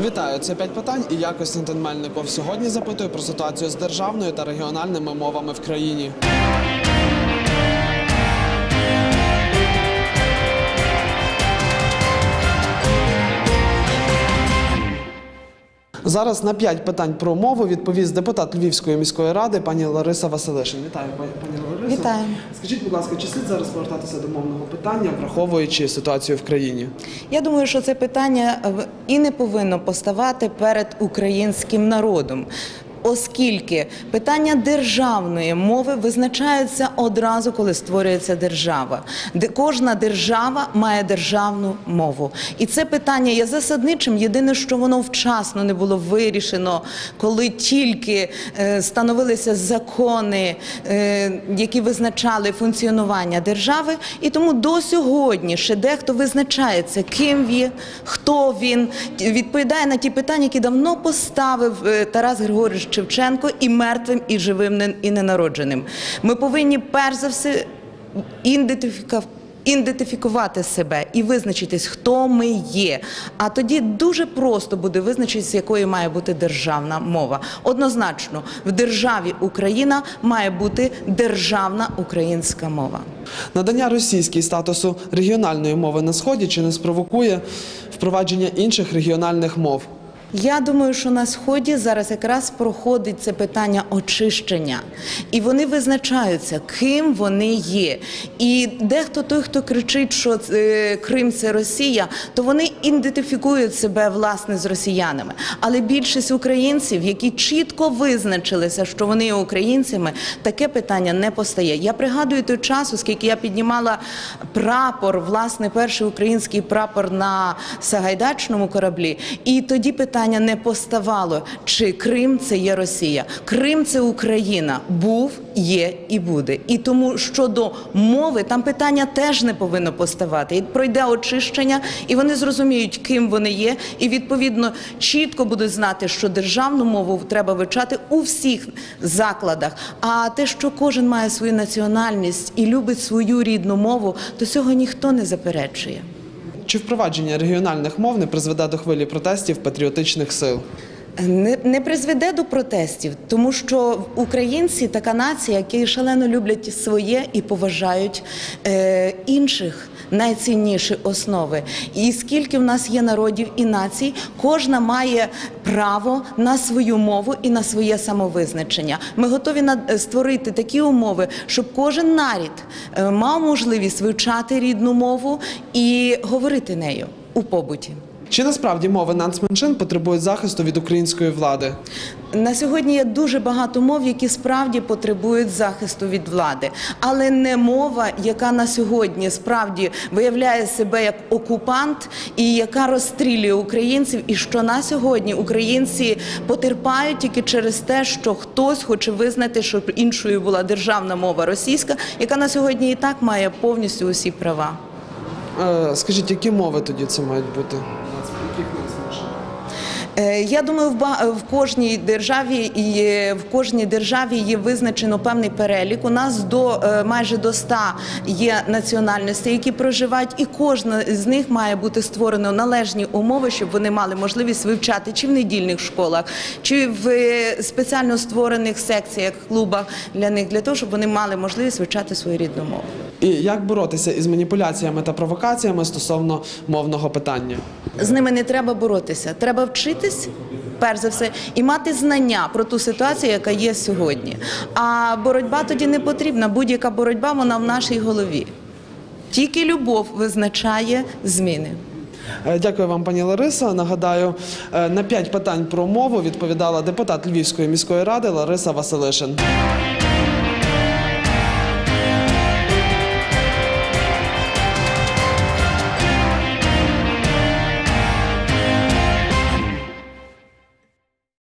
Вітаю, це 5 питань і я, Костянтин Мельников. Сьогодні запитую про ситуацію з державною та регіональними мовами в країні. Зараз на 5 питань про мову відповість депутат Львівської міської ради пані Лариса Василишин. Вітаю, пані Ларисо. Вітаю. Скажіть, будь ласка, чи слід зараз повертатися до мовного питання, враховуючи ситуацію в країні? Я думаю, що це питання і не повинно поставати перед українським народом, оскільки питання державної мови визначаються одразу, коли створюється держава. Кожна держава має державну мову. І це питання є засадничим. Єдине, що воно вчасно не було вирішено, коли тільки становилися закони, які визначали функціонування держави. І тому до сьогодні ще дехто визначається, ким він, хто він, відповідає на ті питання, які давно поставив Тарас Григорович Шевченко, і мертвим, і живим, і ненародженим. Ми повинні перш за все ідентифікувати себе і визначитись, хто ми є. А тоді дуже просто буде визначитись, якою має бути державна мова. Однозначно, в державі Україна має бути державна українська мова. Надання російській статусу регіональної мови на Сході чи не спровокує впровадження інших регіональних мов? Я думаю, що на Сході зараз якраз проходить це питання очищення. І вони визначаються, ким вони є. І дехто той, хто кричить, що Крим – це Росія, то вони ідентифікують себе, власне, з росіянами. Але більшість українців, які чітко визначилися, що вони є українцями, таке питання не постає. Я пригадую той час, оскільки я піднімала прапор, власне, перший український прапор на Сагайдачному кораблі, і тоді питання не поставало, чи Крим – це є Росія. Крим – це Україна. Був, є і буде. І тому щодо мови, там питання теж не повинно поставати. І пройде очищення, і вони зрозуміють, ким вони є, і відповідно чітко будуть знати, що державну мову треба вивчати у всіх закладах. А те, що кожен має свою національність і любить свою рідну мову, то цього ніхто не заперечує. Чи впровадження регіональних мов не призведе до хвилі протестів патріотичних сил? Не призведе до протестів, тому що українці – така нація, які шалено люблять своє і поважають інших, найцінніші основи. І скільки в нас є народів і націй, кожна має право на свою мову і на своє самовизначення. Ми готові створити такі умови, щоб кожен народ мав можливість вивчати рідну мову і говорити нею у побуті. Чи насправді мови нацменшин потребують захисту від української влади? На сьогодні є дуже багато мов, які справді потребують захисту від влади. Але не мова, яка на сьогодні справді виявляє себе як окупант і яка розстрілює українців. І що на сьогодні українці потерпають тільки через те, що хтось хоче визнати, що іншою була державна мова російська, яка на сьогодні і так має повністю усі права. Скажіть, які мови тоді це мають бути? Я думаю, в кожній державі є визначено певний перелік. У нас майже до 100 є національностей, які проживають, і кожна з них має бути створено належні умови, щоб вони мали можливість вивчати чи в недільних школах, чи в спеціально створених секціях, клубах для них, для того, щоб вони мали можливість вивчати свою рідну мову. І як боротися із маніпуляціями та провокаціями стосовно мовного питання? З ними не треба боротися. Треба вчитись, перш за все, і мати знання про ту ситуацію, яка є сьогодні. А боротьба тоді не потрібна. Будь-яка боротьба, вона в нашій голові. Тільки любов визначає зміни. Дякую вам, пані Ларисо. Нагадаю, на 5 питань про мову відповідала депутат Львівської міської ради Лариса Василишин.